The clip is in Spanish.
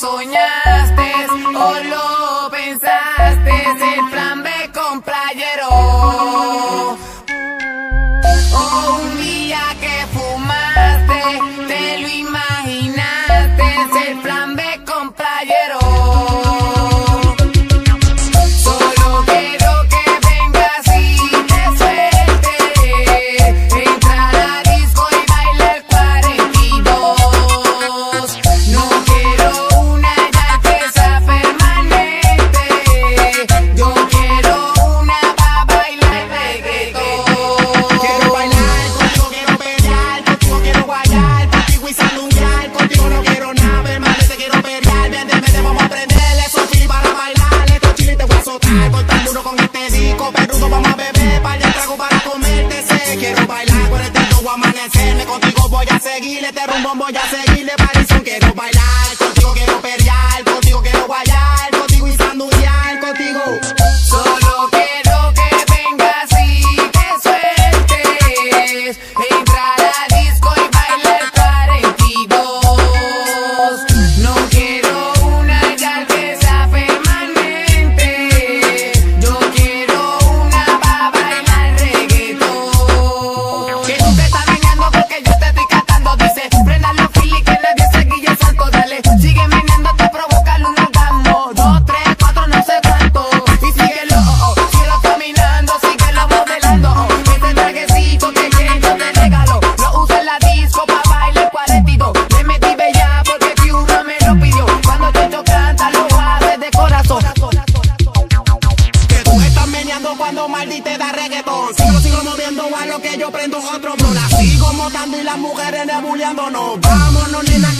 soñaste o lo pensaste, el plan B con playero. O un día que fumaste, te lo imaginaste, el plan B con playero. Solo quiero que vengas y te sueltes, entra a la disco y baila el 42. No quiero una ya que sea permanente, yo quiero una pa' bailar reggaetón. Quiero bailar contigo, quiero pelear contigo, quiero guayar contigo y sandunguear contigo. No quiero nada permanente, quiero pelear. Vente, vamos a prender esos fili para bailar. Estos chiles te voy a azotar, cortar duro con este disco perrudo. Vamos a beber, par de trago para comerte sé. Quiero bailar con este voy a amanecerme. Contigo voy a seguir, este rumbón voy a seguirle parizón. Quiero bailar contigo, quiero pelear contigo, quiero guayar contigo y sandunguear contigo. Solo quiero que vengas y te sueltes, entra a la disco y baila el 42. No quiero una ya que sea permanente, yo quiero una pa' bailar reggaetón. Que tú te estás meneando porque yo te estoy cantando. Dice, prenda los filis que nadie se guille el santo. Dale, sigue meneando, te provoca un orgasmo. 2, 3, 4, no sé cuánto. Y síguelo, síguelo caminando, síguelo modelando. Este traguecito que quieres yo te regalo. Lo uso en la disco pa' bailar 42. Me metí bella porque Fiuna me lo pidió. Cuando Checho canta lo hace de corazón. Que tú estás meneando cuando Maldi te da reggaetón. Sigo moviendo a lo que yo prendo otro blon. La sigo montando y las mujeres nebuleando. No, vámonos, nena,